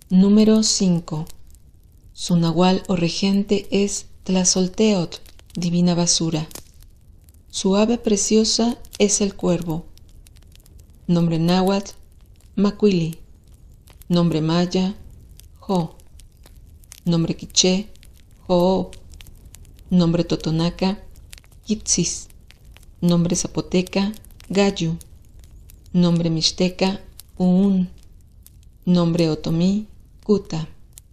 Número 5. Su nahual o regente es Tlazolteotl, divina basura. Su ave preciosa es el cuervo. Nombre náhuatl, Macuili. Nombre maya, Jo. Nombre quiché, Joó. Nombre totonaca, Yitzis. Nombre zapoteca, Gayu. Nombre mixteca, Uún. Nombre otomí, Cuta.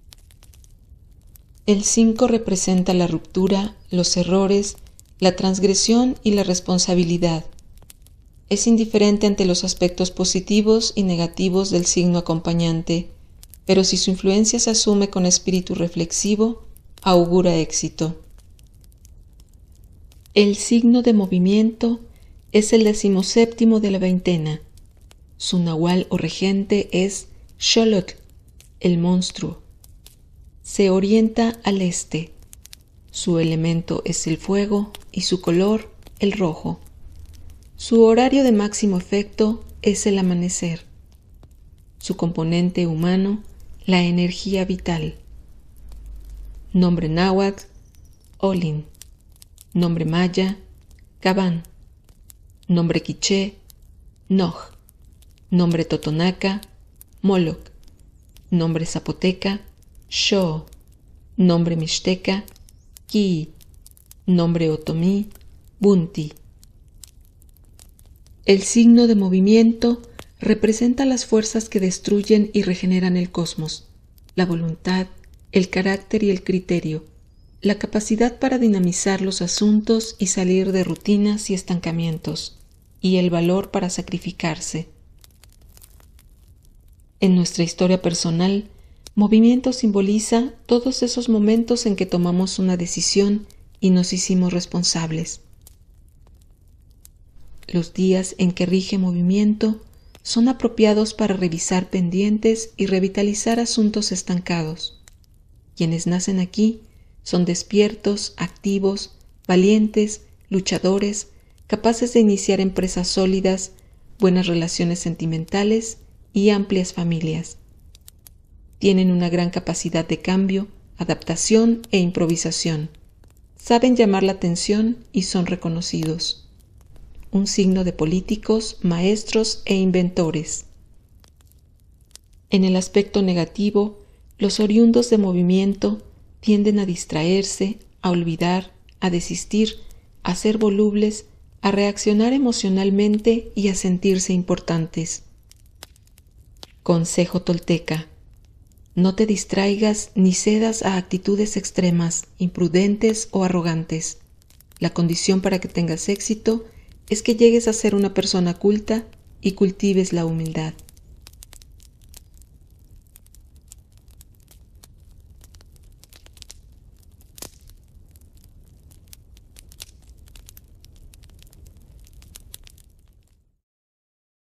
El 5 representa la ruptura, los errores, la transgresión y la responsabilidad. Es indiferente ante los aspectos positivos y negativos del signo acompañante, pero si su influencia se asume con espíritu reflexivo, augura éxito. El signo de movimiento es el 17º de la veintena. Su nahual o regente es Xolotl, el monstruo. Se orienta al este. Su elemento es el fuego y su color el rojo. Su horario de máximo efecto es el amanecer. Su componente humano, la energía vital. Nombre náhuatl, Olin. Nombre maya, Cabán. Nombre quiché, Noj. Nombre totonaca, Moloc. Nombre zapoteca, Xó. Nombre mixteca, Ki. Nombre otomí, Bunti. El signo de movimiento representa las fuerzas que destruyen y regeneran el cosmos, la voluntad, el carácter y el criterio, la capacidad para dinamizar los asuntos y salir de rutinas y estancamientos, y el valor para sacrificarse. En nuestra historia personal, movimiento simboliza todos esos momentos en que tomamos una decisión y nos hicimos responsables. Los días en que rige movimiento son apropiados para revisar pendientes y revitalizar asuntos estancados. Quienes nacen aquí son despiertos, activos, valientes, luchadores, capaces de iniciar empresas sólidas, buenas relaciones sentimentales y amplias familias. Tienen una gran capacidad de cambio, adaptación e improvisación. Saben llamar la atención y son reconocidos. Un signo de políticos, maestros e inventores. En el aspecto negativo, los oriundos de movimiento tienden a distraerse, a olvidar, a desistir, a ser volubles, a reaccionar emocionalmente y a sentirse importantes. Consejo tolteca: no te distraigas ni cedas a actitudes extremas, imprudentes o arrogantes. La condición para que tengas éxito es que llegues a ser una persona culta y cultives la humildad.